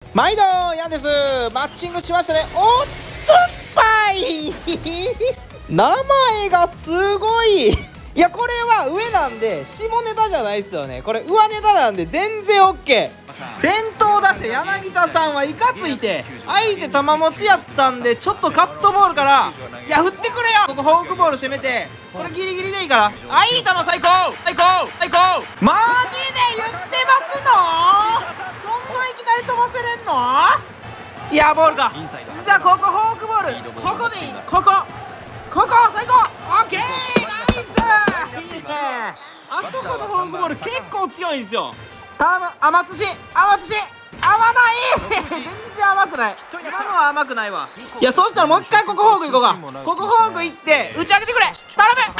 毎度ヤンです。マッチングしましたね。おっとっぱい名前がすごいいやこれは上なんで下ネタじゃないですよね。これ上ネタなんで全然 OK。 先頭打者柳田さんはいかついて相手球持ちやったんでちょっとカットボールからいや振ってくれよ。ここフォークボール攻めてこれギリギリでいいから、あいい球最高最高最高。マジで言ってますの？そんないきなり飛ばせれんの？いやボールか。じゃあここフォークボールここでいい。ここ最高。オッケーナイス。いいね。あそこのフォークボール結構強いんですよ。頼む甘寿司合わない全然甘くない。今のは甘くないわ。いやそしたらもう一回ここフォーク行こうか。ここフォーク行って打ち上げてくれ。頼む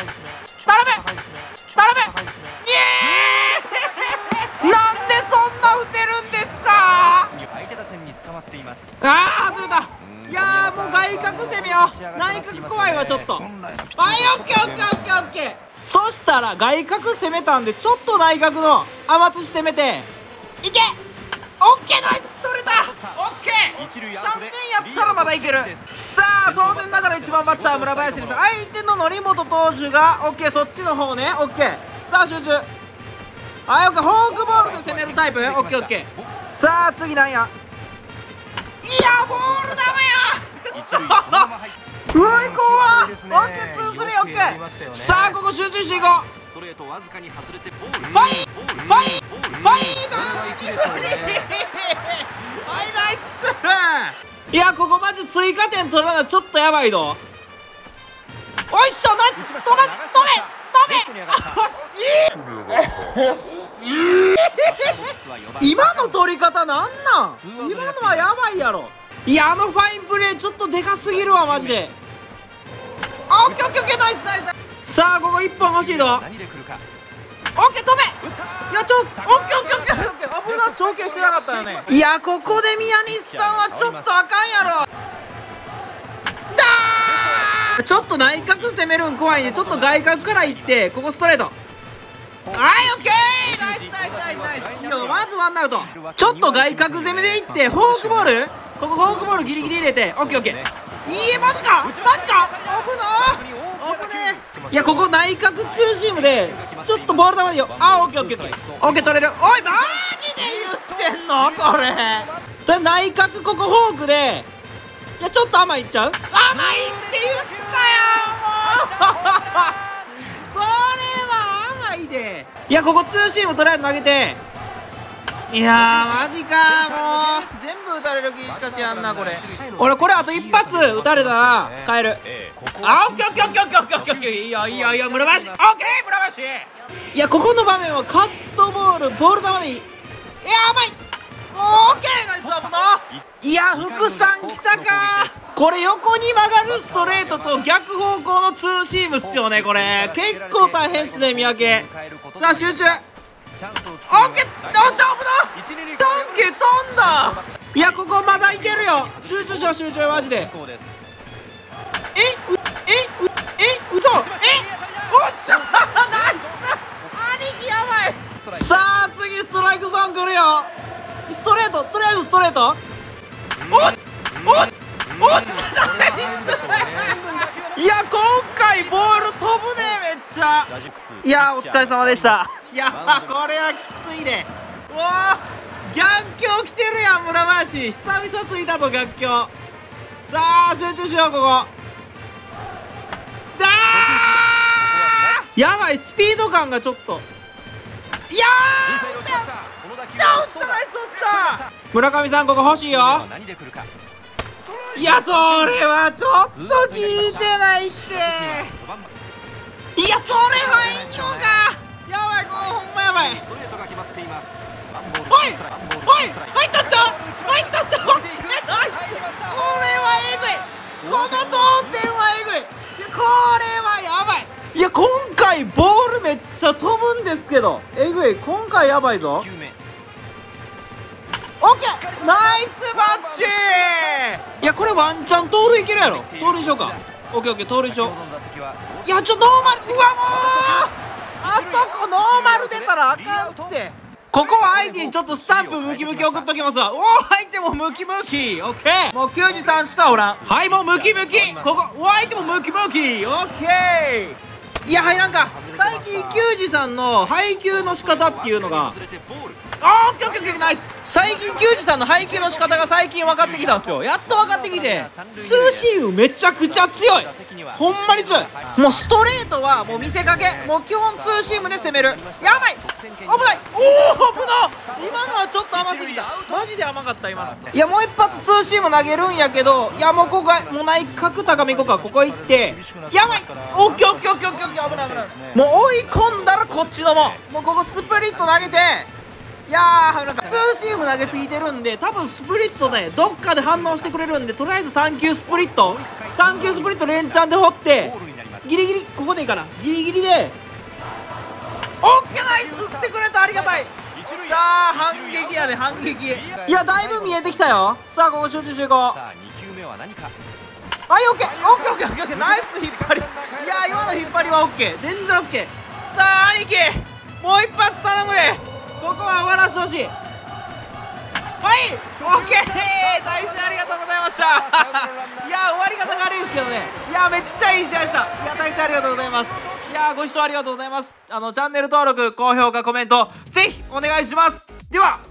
イエーイなんでそんな打てるんですか？あー外れた。いやーもう外角攻めよう。内角怖いわちょっと。はいオッケー。そしたら外角攻めたんでちょっと内角の甘寿司攻めていけ。オッケーナイス取れた。オッケー3点やったらまだいける。さあ当然ながら1番バッター村林です。相手の則本投手がオッケーそっちの方ね。オッケーさあ集中。はいオッケーフォークボールで攻めるタイプ。オッケーさあ次なんや。いやボールダメやうわいこわ。オッケー2-3オッケー。さあここ集中していこう。ストレートわずかに外れてボール。はいナイス。いやここマジ追加点取らなちょっとやばいの。おいっしょナイス。止め今の取り方なんなん。今のはやばいやろ。いやファインプレーちょっとでかすぎるわマジで。オッケーナイス。さあここ1本欲しいぞ。オッケー止め。いやオッケー危な長径してなかったよね。いやここで宮西さんはちょっとあかんやろ。ちょっと内角攻めるん怖いんでちょっと外角からいってここストレート。はいオッケーナイス。いいよまずワンアウト。ちょっと外角攻めでいってフォークボールここフォークボールギリギリ入れてオッケー。いいえマジか危ねえ。いやここ内角ツーシームでちょっとボール球でよ。あオッケー取れる。おいマジで言ってんのこれ。内角ここフォークでいやちょっと甘いっちゃう。甘いって言ったよもうそれは甘いで。いやここツーシームとりあえず投げて。いやマジかもう全部打たれる気しかしやんなこれ。俺これあと一発打たれたら変える。あオッケーいいよ村林。オッケー村林。いやここの場面はカットボールボール球でいい。いや甘い。オッケーナイスアップだ。いや福さん来たか。これ横に曲がるストレートと逆方向のツーシームっすよね。これ結構大変っすね三宅。さあ集中。オッケー勝負だ。ダンケ飛んだ。いやここまだいけるよ。集中マジで。嘘おっしゃナイス兄貴やばい。さあ次ストライクゾーン来るよ。ストレートとりあえずストレート。おっしゃナイス。いや今回ボール飛ぶねめっちゃ。いやお疲れ様でした。いやこれはきついね。うわ逆境来てるやん村林。久々ついたと逆境。さあ集中しようここ。やばいスピード感がちょっと。いやーナイス落ちた。村上さんここ欲しいよ。いやそれはちょっと聞いてないって。いやそれ入んのか。やばいこれほんまやばい。おい入ったっちゃう。これはえぐい。この同点はえぐい。これはやばい。いや今回ボールめっちゃ飛ぶんですけどえぐい。今回やばいぞ。オッケーナイスバッチ。いやこれワンチャン盗塁いけるやろ。盗塁しようか。オッケー盗塁しよう。いやノーマル。うわもうあそこノーマル出たらあかんって。 ここは相手にちょっとスタンプムキムキ送っときますわ。おお、相手もムキムキ。オッケー。もう球児さんしかおらん。はい、もうムキムキ。ここお相手もムキムキ。オッケー。いや、入らんか。最近球児さんの配球の仕方っていうのが、オッケーオッケーオッケー、ナイス。最近球児さんの配球の仕方が最近分かってきたんですよ。やっと分かってきて、ツーシームめちゃくちゃ強い。ほんまに強い。もうストレートはもう見せかけ、もう基本ツーシームで攻める。やばい、危ない。おお、危な。今のはちょっと甘すぎた。マジで甘かった。今のいや、もう一発ツーシーム投げるんやけど、いや、もうここはもう内角高め行こうか。ここ行って、やばい。オッケーオッケーオッケーオッケーオッケー、危ない危ない。もう追い込んだらこっちのもうここスプリット投げて、いやー、なんかツーシーム投げすぎてるんで、多分スプリットね、どっかで反応してくれるんで、とりあえず3球スプリット連チャンで掘って、ギリギリ、ここでいいかな、ギリギリで、オッケー、ナイス。打ってくれた、ありがたい。さあ、反撃やで、反撃。いや、だいぶ見えてきたよ。さあ、ここ集中していこう。はい、オッケーオッケーオッケーオッケー、ナイス引っ張り。いやー、今の引っ張りはオッケー、全然オッケー。さあ、兄貴、もう一発頼むで。ここは終わらせてほしい。はい、オッケー。大勢ありがとうございました。いや、終わり方が悪いですけどね。いや、めっちゃいい試合でした。いや、大勢ありがとうございます。いや、ご視聴ありがとうございます。チャンネル登録、高評価、コメントぜひお願いします。では。